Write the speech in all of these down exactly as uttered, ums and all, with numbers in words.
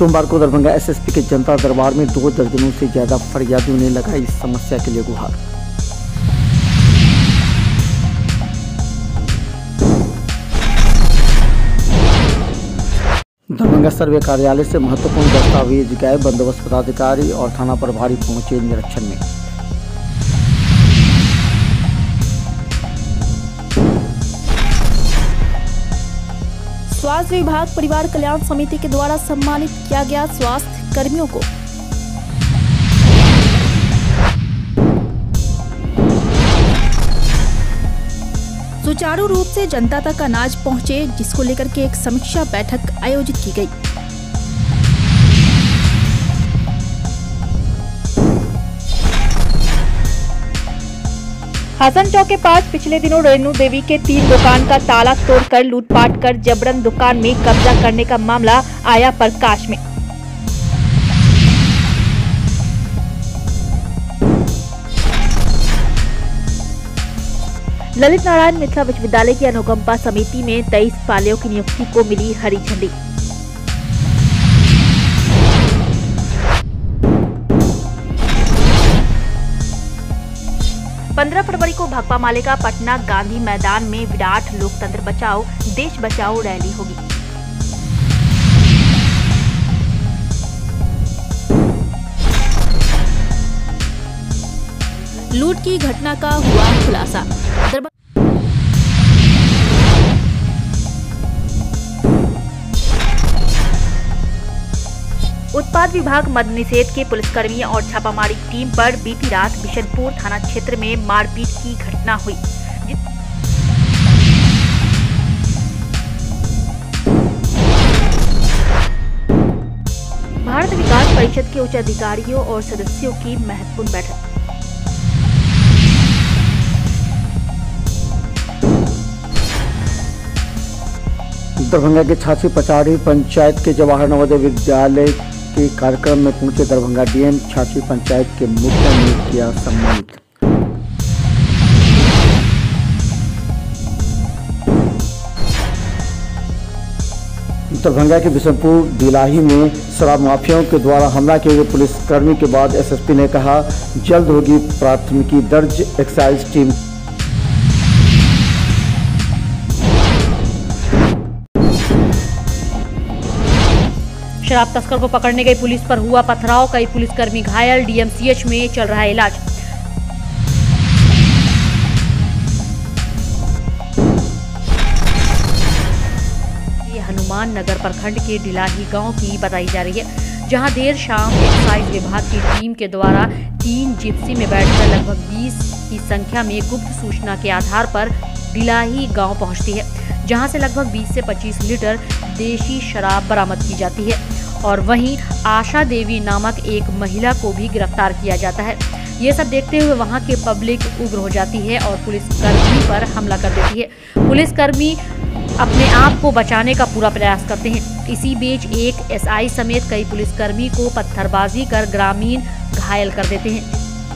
सोमवार को दरभंगा एसएसपी के जनता दरबार में दो दर्जनों से ज्यादा फरियादियों ने लगाई इस समस्या के लिए गुहार। दरभंगा सर्वे कार्यालय से महत्वपूर्ण दस्तावेज गए, बंदोबस्त पदाधिकारी और थाना प्रभारी पहुंचे निरीक्षण में। स्वास्थ्य विभाग परिवार कल्याण समिति के द्वारा सम्मानित किया गया स्वास्थ्य कर्मियों को। सुचारू रूप से जनता तक अनाज पहुंचे, जिसको लेकर के एक समीक्षा बैठक आयोजित की गई। हसन चौक के पास पिछले दिनों रेणु देवी के तीन दुकान का ताला तोड़कर लूटपाट कर जबरन दुकान में कब्जा करने का मामला आया प्रकाश में। ललित नारायण मिथिला विश्वविद्यालय की अनुकंपा समिति में तेईस पालियों की नियुक्ति को मिली हरी झंडी। पंद्रह फरवरी को भाकपा माले का पटना गांधी मैदान में विराट लोकतंत्र बचाओ देश बचाओ रैली होगी। लूट की घटना का हुआ खुलासा। उत्पाद विभाग मद्य निषेध के पुलिसकर्मी और छापामारी टीम पर बीती रात बिशनपुर थाना क्षेत्र में मारपीट की घटना हुई। भारत विकास परिषद के उच्च अधिकारियों और सदस्यों की महत्वपूर्ण बैठक। दरभंगा के छाछी पचाड़ी पंचायत के जवाहर नवोदय विद्यालय के कार्यक्रम में पहुंचे दरभंगा डीएम, छाछी पंचायत के मुखिया ने किया सम्मानित। दरभंगा के बिशनपुर दिलाही में शराब माफियाओं के द्वारा हमला किए गए पुलिसकर्मी के बाद एसएसपी ने कहा जल्द होगी प्राथमिकी दर्ज। एक्साइज टीम शराब तस्कर को पकड़ने गई पुलिस पर हुआ पथराव, कई पुलिसकर्मी घायल, डीएमसीएच में चल रहा है इलाज। ये हनुमान नगर प्रखंड के डिलाही गांव की बताई जा रही है, जहां देर शाम एक्साइज विभाग की टीम के द्वारा तीन जिप्सी में बैठकर लगभग बीस की संख्या में गुप्त सूचना के आधार पर डिलाही गांव पहुंचती है, जहां से लगभग बीस से पच्चीस लीटर देशी शराब बरामद की जाती है और वहीं आशा देवी नामक एक महिला को भी गिरफ्तार किया जाता है। ये सब देखते हुए वहां के पब्लिक उग्र हो जाती है और पुलिसकर्मी पर हमला कर देती है। पुलिसकर्मी अपने आप को बचाने का पूरा प्रयास करते हैं। इसी बीच एक एसआई समेत कई पुलिसकर्मी को पत्थरबाजी कर ग्रामीण घायल कर देते हैं।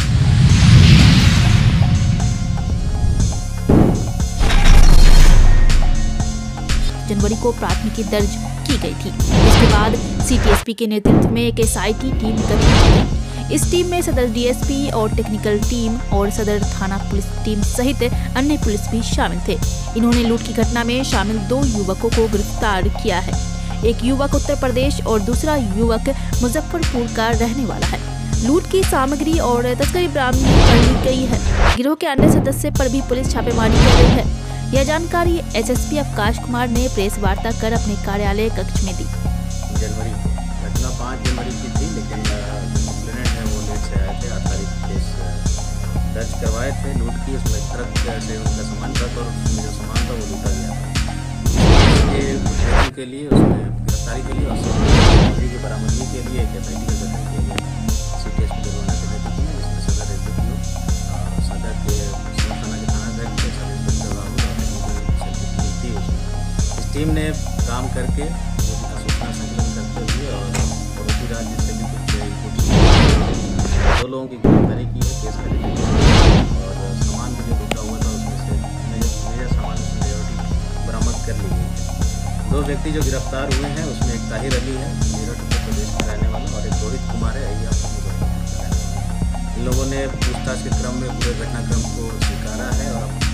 जनवरी को प्राथमिकी दर्ज की गई थी। इसके बाद सीटीएसपी के नेतृत्व में एक एसआईटी टीम गठित की गई। इस टीम में सदर डीएसपी और टेक्निकल टीम और सदर थाना पुलिस टीम सहित अन्य पुलिस भी शामिल थे। इन्होंने लूट की घटना में शामिल दो युवकों को गिरफ्तार किया है। एक युवक उत्तर प्रदेश और दूसरा युवक मुजफ्फरपुर का रहने वाला है। लूट की सामग्री और तस्करी बरामद कर ली गई है। गिरोह के अन्य सदस्य पर भी पुलिस छापेमारी कर रही है। यह जानकारी एसएसपी अवकाश कुमार ने प्रेस वार्ता कर अपने कार्यालय कक्ष में दी। जनवरी को घटना पाँच जनवरी की थी, लेकिन जो कंप्लेनेंट है वो लेट से आए थे। आठ तारीख केस दर्ज करवाए थे लूट की। उसमें ट्रक से उनका सामान ट्रक और उसमें जो सामान था वो लूटा गया था। उसके के लिए उसमें गिरफ्तारी के लिए और सामग्री की बरामदगी के लिए एक एसआईटी का गठन किया गया सीटीएसपी दरभंगा के नेतृत्व में, जिसमें सदर एसडीपीओ, सदर के थाना के थानाध्यक्ष, सब इंस्पेक्टर बाबू थी। उसमें इस टीम ने काम करके सूचना संकलन करते हुए और पड़ोसी राज्य से भी कुछ दो लोगों की गिरफ्तारी की है, केस करी गई है और सामान भी जो लूटा हुआ था उसमें से मेजर मेजर सामान मेजोरिटी बरामद कर ली गई है। दो व्यक्ति जो गिरफ्तार हुए हैं उसमें एक ताहिर अली है, मेरठ प्रदेश के रहने वाला, और एक रोहित कुमार है अहिया मुजफ्फरपुर का रहने वाला। इन लोगों ने पूछताछ के क्रम में पूरे घटनाक्रम को स्वीकारा है और अब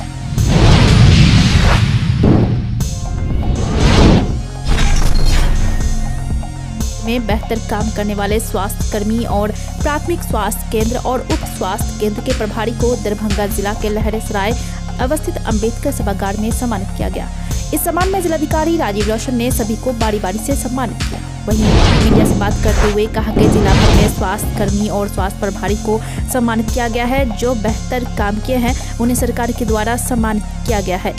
में बेहतर काम करने वाले स्वास्थ्य कर्मी और प्राथमिक स्वास्थ्य केंद्र और उप स्वास्थ्य केंद्र के प्रभारी को दरभंगा जिला के लहरेसराय अवस्थित अंबेडकर सभागार में सम्मानित किया गया। इस सम्मान में जिलाधिकारी राजीव रोशन ने सभी को बारी बारी से सम्मानित किया। वहीं मीडिया से बात करते हुए कहा कि जिला भर में स्वास्थ्य कर्मी और स्वास्थ्य प्रभारी को सम्मानित किया गया है। जो बेहतर काम किए हैं उन्हें सरकार के द्वारा सम्मानित किया गया है।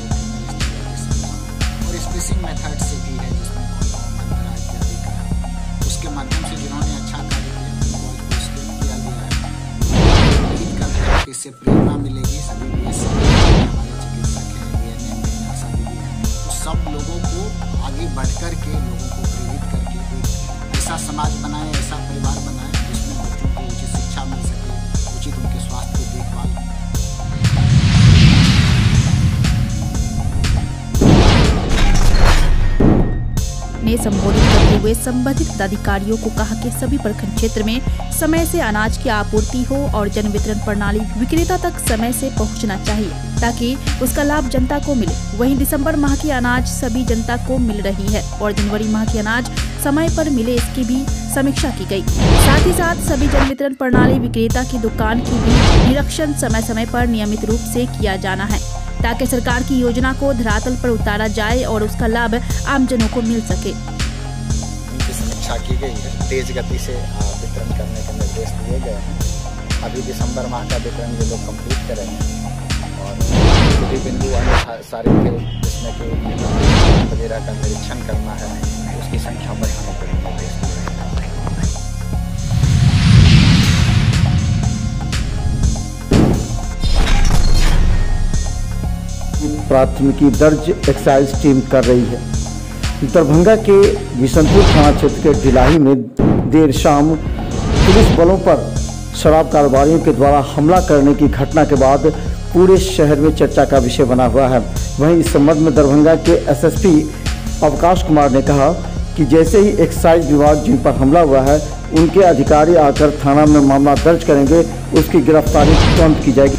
उसके माध्यम से जिन्होंने अच्छा कार्य किया उनको पुरस्कृत किया गया है। उम्मीद करते हैं कि इससे प्रेरणा मिलेगी सभी बी एस हमारे चिकित्सक हैं, ए एन एम हैं, आशा दीदी हैं, तो सब लोगों को आगे बढ़ कर के लोगों को प्रेरित करके एक ऐसा समाज बनाए, ऐसा परिवार बनाए जिसमें बच्चों को उचित शिक्षा मिल सके, उचित उनके स्वास्थ्य की देखभाल। ने संबोधित करते हुए संबंधित पदाधिकारियों को कहा कि सभी प्रखंड क्षेत्र में समय से अनाज की आपूर्ति हो और जन वितरण प्रणाली विक्रेता तक समय से पहुंचना चाहिए ताकि उसका लाभ जनता को मिले। वहीं दिसंबर माह की अनाज सभी जनता को मिल रही है और जनवरी माह की अनाज समय पर मिले, इसकी भी समीक्षा की गई। साथ ही साथ सभी जन वितरण प्रणाली विक्रेता की दुकान की भी निरीक्षण समय समय पर नियमित रूप से किया जाना है ताकि सरकार की योजना को धरातल पर उतारा जाए और उसका लाभ आमजनों को मिल सके। इनकी समीक्षा की गई है, तेज गति से वितरण करने के निर्देश दिए गए हैं। अभी दिसंबर माह का वितरण ये लोग कंप्लीट करेंगे और सभी बिंदु अन्य सारे थे जिसमें कि वगैरह का निरीक्षण करना है, उसकी संख्या बढ़ाने के निर्देश दिए गए हैं। प्राथमिकी दर्ज एक्साइज टीम कर रही है। दरभंगा के बिशनपुर थाना क्षेत्र के ढिलाही में देर शाम पुलिस बलों पर शराब कारोबारियों के द्वारा हमला करने की घटना के बाद पूरे शहर में चर्चा का विषय बना हुआ है। वहीं इस संबंध में दरभंगा के एस एस पी अवकाश कुमार ने कहा कि जैसे ही एक्साइज विभाग जिन पर हमला हुआ है उनके अधिकारी आकर थाना में मामला दर्ज करेंगे, उसकी गिरफ्तारी तुरंत की जाएगी।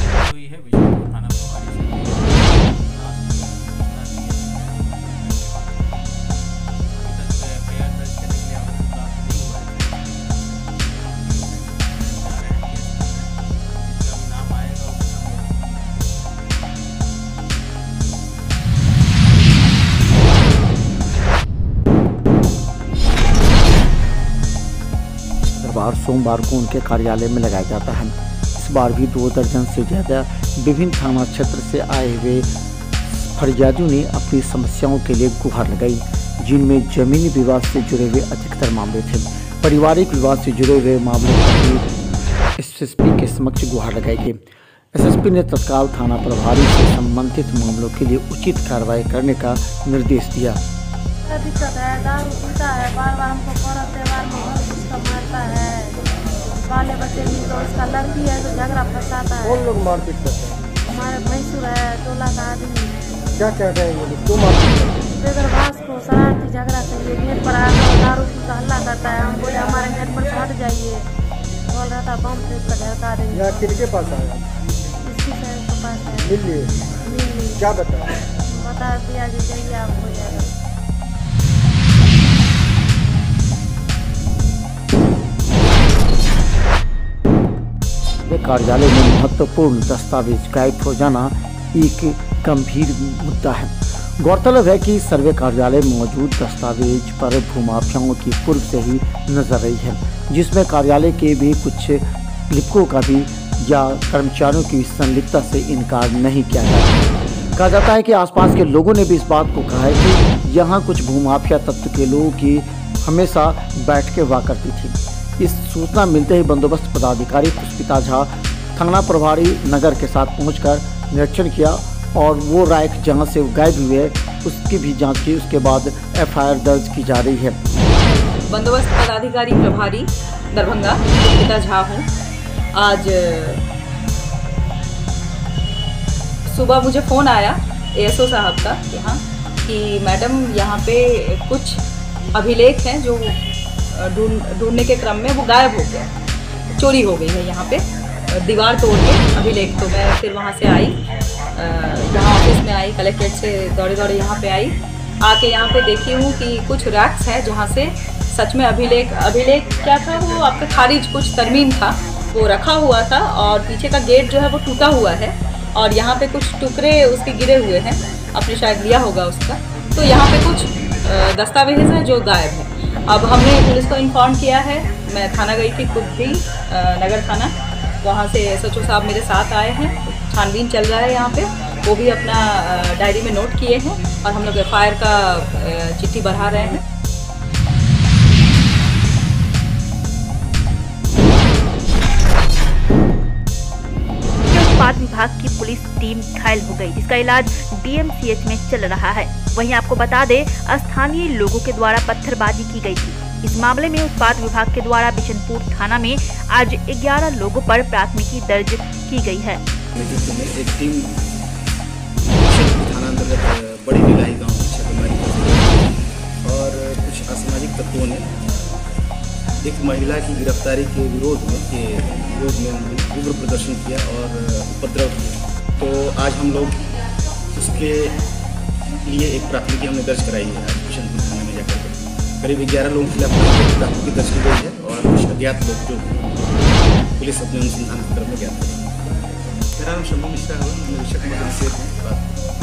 बार सोमवार को उनके कार्यालय में लगाया जाता है। इस बार भी दो दर्जन से ज़्यादा विभिन्न थाना क्षेत्र से आए हुए फरियादियों ने अपनी समस्याओं के लिए गुहार लगाई, जिनमें जमीनी विवाद से जुड़े हुए अधिकतर मामले थे। पारिवारिक विवाद से जुड़े हुए मामलों पर भी एस एस पी के समक्ष गुहार लगाई गई। एस एस पी ने तत्काल थाना प्रभारी से संबंधित मामलों के लिए उचित कार्रवाई करने का निर्देश दिया। दिक्कत है, दारू पीता है, बार बार हमको पर्व त्योहार में घर उसका मारता है, बाले बच्चे भी तो उसका लड़की है तो झगड़ा फंसाता है। कौन लोग मारपीट करते हैं? हमारे भैंसुर है, टोला का आदमी है। क्या क्या कहेंगे क्यों मारपीट करते हैं? बेदरभास को शरारती झगड़ा चाहिए, गेट पर आकर दारू पीता हल्ला करता है। हम बोले हमारे गेट पर हट जाइए, बोल रहा था बम फेंक कर झड़का देंगे। यहाँ किनके पास आया? इसकी साइड के पास है। मिल लिए? मिल लिए। क्या बताया? बता दिया जी जाइए आप हो जाएगा। कार्यालय में महत्वपूर्ण दस्तावेज गायब हो जाना एक गंभीर मुद्दा है। गौरतलब है कि सर्वे कार्यालय में मौजूद दस्तावेज पर भूमाफियाओं की पूर्व से ही नजर रही है, जिसमें कार्यालय के भी कुछ लिपिकों का भी या कर्मचारियों की संलिप्तता से इनकार नहीं किया जाता। कहा जाता है कि आसपास के लोगों ने भी इस बात को कहा है कि यहाँ कुछ भूमाफिया तत्व के लोगों की हमेशा बैठकें हुआ करती थी। इस सूचना मिलते ही बंदोबस्त पदाधिकारी पुष्पिता झा थाना प्रभारी नगर के साथ पहुंचकर निरीक्षण किया और वो राइक जहां से गायब हुए उसकी भी जांच की। उसके बाद एफ आई आर दर्ज की जा रही है। बंदोबस्त पदाधिकारी प्रभारी दरभंगा पुष्पिता झा हूँ। आज सुबह मुझे फ़ोन आया ए एस ओ साहब का यहाँ कि मैडम यहाँ पे कुछ अभिलेख हैं जो ढूंढ ढूंढने के क्रम में वो गायब हो गया, चोरी हो गई है यहाँ पे दीवार तोड़ के अभिलेख। तो मैं फिर वहाँ से आई, यहाँ ऑफिस में आई, कलेक्ट्रेट से दौड़े दौड़े यहाँ पे आई। आके यहाँ पे देखी हूँ कि कुछ रैक्स है जहाँ से सच में अभिलेख अभिलेख क्या था वो आपका खारिज कुछ तरमीम था वो रखा हुआ था, और पीछे का गेट जो है वो टूटा हुआ है, और यहाँ पे कुछ टुकड़े उसके गिरे हुए हैं, आपने शायद लिया होगा उसका। तो यहाँ पे कुछ दस्तावेज हैं जो गायब है। अब हमने पुलिस को इन्फॉर्म किया है, मैं थाना गई थी खुद भी, नगर थाना, वहाँ से एस एच ओ साहब मेरे साथ आए हैं, छानबीन चल रहा है यहाँ पे, वो भी अपना डायरी में नोट किए हैं और हम लोग एफ आई आर का चिट्ठी बढ़ा रहे हैं। उत्पाद विभाग की पुलिस टीम घायल हो गई, जिसका इलाज डी एम सी एच में चल रहा है। वहीं आपको बता दें, स्थानीय लोगों के द्वारा पत्थरबाजी की गई थी। इस मामले में उत्पाद विभाग के द्वारा बिशनपुर थाना में आज ग्यारह लोगों पर प्राथमिकी दर्ज की गई है। एक टीम थाना अंतर्गत बड़ी भिलाई गाँव में छापेमारी और कुछ असामाजिक तत्वों ने एक महिला की गिरफ्तारी के विरोध में के विरोध में उग्र प्रदर्शन किया और उपद्रव किया। तो आज हम लोग उसके लिए एक प्राथमिकी हमने दर्ज कराई है। आज बिशनपुर थाने में जाकर करीब ग्यारह लोगों के लिए प्राथमिकी दर्ज की गई है और कुछ अज्ञात लोग जो पुलिस अपने अनुसंधान के क्रम में ज्ञात करेगी। मेरा नाम शंभू मिश्रा है, निरीक्षक मजिस्ट्रेट हूँ।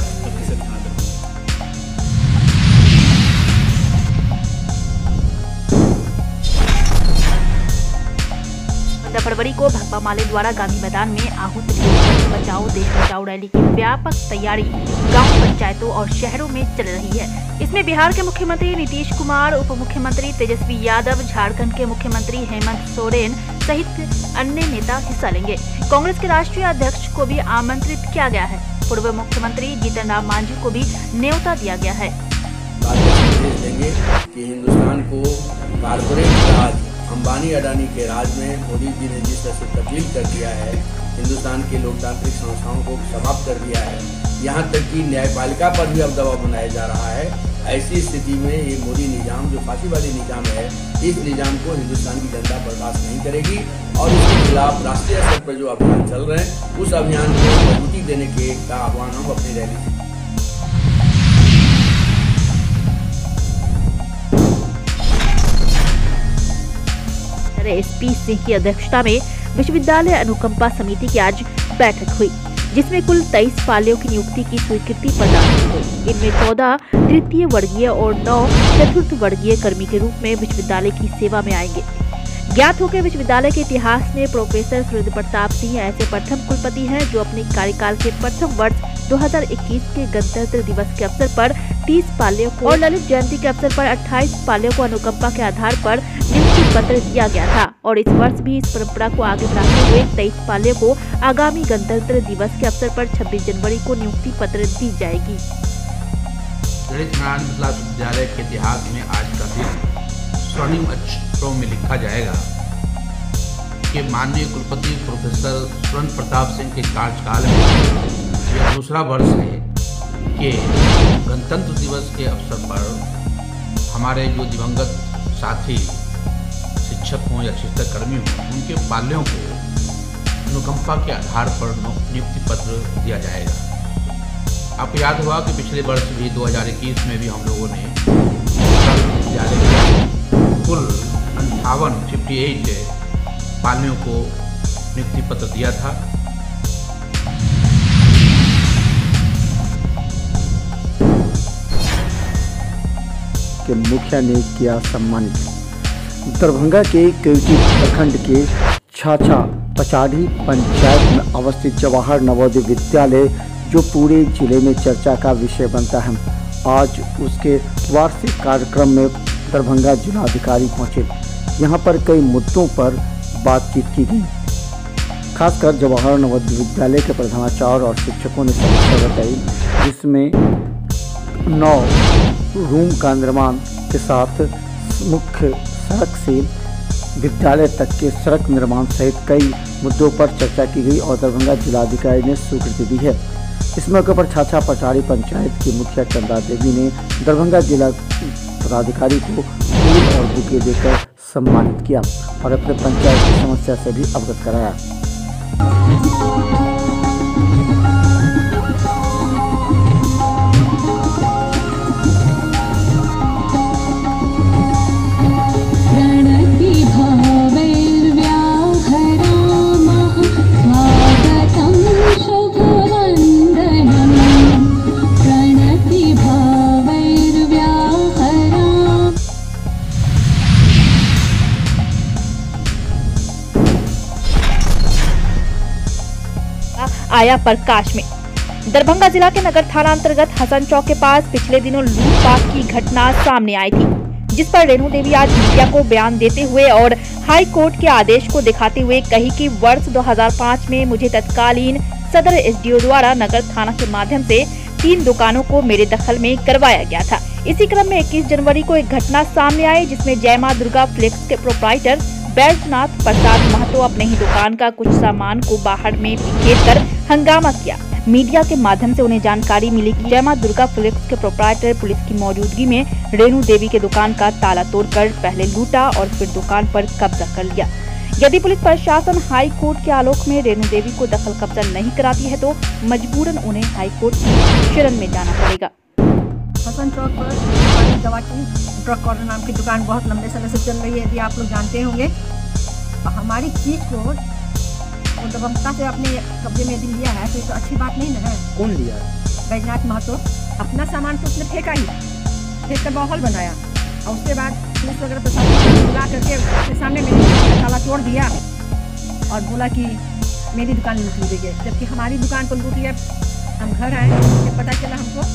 फरवरी को भाकपा माले द्वारा गांधी मैदान में आहूत देश बचाओ देश बचाओ रैली की व्यापक तैयारी गांव पंचायतों और शहरों में चल रही है। इसमें बिहार के मुख्यमंत्री नीतीश कुमार, उप मुख्यमंत्री तेजस्वी यादव, झारखंड के मुख्यमंत्री हेमंत सोरेन सहित अन्य नेता हिस्सा लेंगे। कांग्रेस के राष्ट्रीय अध्यक्ष को भी आमंत्रित किया गया है। पूर्व मुख्यमंत्री जीतन राम मांझी को भी न्योता दिया गया है। देंगे कि हिंदुस्तान को कारपोरेट राज, अंबानी अडानी के राज में मोदी जी ने जिस तरह से तब्दील कर दिया है, हिंदुस्तान के लोकतांत्रिक संस्थाओं को समाप्त कर दिया है, यहाँ तक कि न्यायपालिका पर भी अब दबाव बनाया जा रहा है। ऐसी स्थिति में ये मोदी निजाम जो फांसीवादी निजाम है, इस निजाम को हिंदुस्तान की जनता बर्दाश्त नहीं करेगी और इसके खिलाफ राष्ट्रीय स्तर पर जो अभियान चल रहे हैं, उस अभियान को मजबूती देने के का आह्वान हम अपनी रैली से। एस पी सिंह की अध्यक्षता में विश्वविद्यालय अनुकंपा समिति की आज बैठक हुई, जिसमें कुल तेईस पालियों की नियुक्ति की स्वीकृति प्रदान की गई। इनमें चौदह तृतीय वर्गीय और नौ चतुर्थ वर्गीय कर्मी के रूप में विश्वविद्यालय की सेवा में आएंगे। ज्ञात हो के विश्वविद्यालय के इतिहास में प्रोफेसर सूर्य प्रताप सिंह ऐसे प्रथम कुलपति हैं जो अपने कार्यकाल के प्रथम वर्ष दो हज़ार इक्कीस के गणतंत्र दिवस के अवसर पर तीस पालियों को और ललित जयंती के अवसर पर अट्ठाईस पालियों को अनुकंपा के आधार पर नियुक्ति पत्र दिया गया था और इस वर्ष भी इस परंपरा को आगे बढ़ाते हुए तेईस पालियों को आगामी गणतंत्र दिवस के अवसर पर छब्बीस जनवरी को नियुक्ति पत्र दी जाएगी। गणित नारायण मिथिला विश्वविद्यालय के इतिहास में आज का दिन स्वर्णिम अक्षरों में लिखा जाएगा कि माननीय कुलपति प्रोफेसर सूर्य प्रताप सिंह के कार्यकाल में यह दूसरा वर्ष है कि गणतंत्र दिवस के अवसर पर हमारे जो दिवंगत साथी शिक्षक हों या शिक्षक कर्मी हों, उनके पालियों को अनुकंपा के आधार पर नियुक्ति पत्र दिया जाएगा। आपको याद होगा कि पिछले वर्ष भी दो हज़ार इक्कीस में भी हम लोगों ने विश्वविद्यालय के कुल अंठावन फिफ्टी एट पालियों को नियुक्ति पत्र दिया था। के मुखिया ने किया सम्मानित। दरभंगा के केवटी प्रखंड के छाछा पचाड़ी पंचायत में अवस्थित जवाहर नवोदय विद्यालय जो पूरे जिले में चर्चा का विषय बनता है, आज उसके वार्षिक कार्यक्रम में दरभंगा जिलाधिकारी पहुंचे। यहां पर कई मुद्दों पर बातचीत की गई। खासकर जवाहर नवोदय विद्यालय के प्रधानाचार्य और शिक्षकों ने समस्या बताई, जिसमें नौ रूम का निर्माण के साथ मुख्य सड़क से विद्यालय तक के सड़क निर्माण सहित कई मुद्दों पर चर्चा की गई और दरभंगा जिलाधिकारी ने स्वीकृति दी है। इस मौके पर छाछा पचाड़ी पंचायत की मुखिया चंदा देवी ने दरभंगा जिला पदाधिकारी को फूल और बुके देकर सम्मानित किया और अपने पंचायत की समस्या से भी अवगत कराया। आया प्रकाश में। दरभंगा जिला के नगर थाना अंतर्गत हसन चौक के पास पिछले दिनों लूटपाट की घटना सामने आई थी, जिस पर रेणु देवी आज मीडिया को बयान देते हुए और हाई कोर्ट के आदेश को दिखाते हुए कही कि वर्ष दो हज़ार पाँच में मुझे तत्कालीन सदर एसडीओ द्वारा नगर थाना के माध्यम से तीन दुकानों को मेरे दखल में करवाया गया था। इसी क्रम में इक्कीस जनवरी को एक घटना सामने आई, जिसमें जय मां दुर्गा फ्लेक्स के प्रोप्राइटर बैजनाथ प्रसाद महतो अपने ही दुकान का कुछ सामान को बाहर में बिखेर कर हंगामा किया। मीडिया के माध्यम से उन्हें जानकारी मिली कि जय मां दुर्गा फ्लेक्स के प्रोप्राइटर पुलिस की मौजूदगी में रेणु देवी के दुकान का ताला तोड़कर पहले लूटा और फिर दुकान पर कब्जा कर लिया। यदि पुलिस प्रशासन हाई कोर्ट के आलोक में रेणु देवी को दखल कब्जा नहीं कराती है तो मजबूरन उन्हें हाई कोर्ट की शरण में जाना पड़ेगा। हसन चौक पर दवा की ट्रक कॉर्नर नाम की दुकान बहुत लंबे समय से चल रही है, यदि आप लोग जानते होंगे। हमारी चीज को वो दबंगता से अपने कब्जे में यदि लिया है तो ये तो अच्छी बात नहीं ना है। कौन लिया है? बैजनाथ महतो। अपना सामान तो उसने फेंका ही, फेंक कर माहौल बनाया और उसके बाद पुलिस वगैरह प्रशासन बुला करके उसके सामने मेरी ताला तोड़ दिया और बोला कि मेरी दुकान लूट ली गई है, जबकि हमारी दुकान को लूट लिया। हम घर आए, पता चला हमको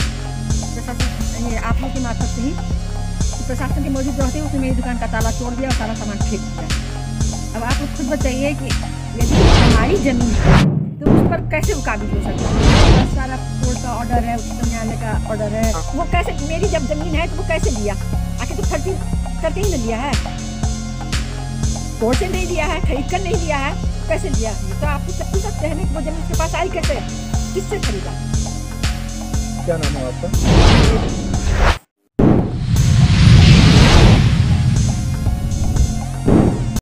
प्रशासन ये आप लोग के मार्फत से ही प्रशासन के मौजूद रहते उसने मेरी दुकान का ताला तोड़ दिया और सारा सामान फेंक दिया। अब आप लोग खुद बताइए कि यदि हमारी जमीन है तो उस पर कैसे वो काबिज हो सकता है? सारा कोर्ट का ऑर्डर है, उच्चतम न्यायालय का ऑर्डर है, वो कैसे मेरी जब जमीन है तो वो कैसे दिया? आखिर तो खर्ची करके ही न लिया है, कोर्ट से नहीं लिया है, खरीद कर नहीं लिया है, कैसे लिया? तो आप पूछ सकते हैं कि वो जमीन के पास आई कैसे, किससे खरीदा? क्या नाम है आपका?